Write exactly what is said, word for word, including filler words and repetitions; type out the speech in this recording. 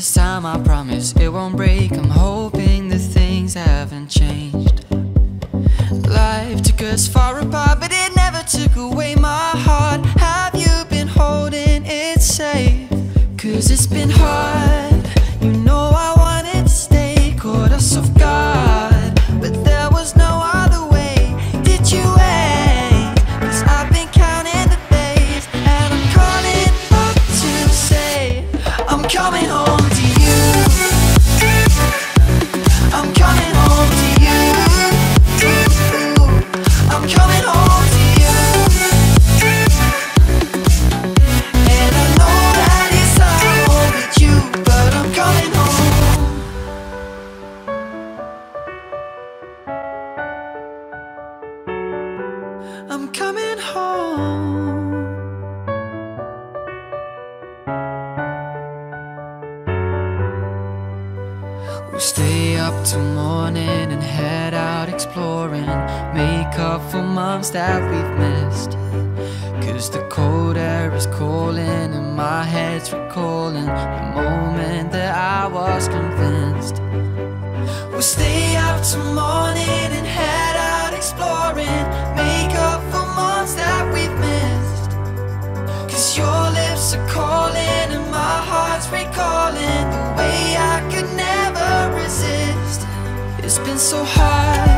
this time I promise it won't break. I'm hoping that things haven't changed. Life took us far apart, but it never took away my heart. Have you been holding it safe? Cause it's been hard. You know I wanted to stay, caught us off guard, but there was no other way. Did you wait? Cause I've been counting the days, and I'm calling up to say I'm coming home to you. I'm coming home to you. I'm coming home to you. And I know that it's not home with you, but I'm coming home. I'm coming home. We'll stay up till morning and head out exploring, make up for months that we've missed. Cause the cold air is calling and my head's recalling the moment that I was convinced. We'll stay up till morning and head out exploring, make up for months that we've missed. Cause your lips are calling and my heart's recalling the way I could never resist. It's been so hard.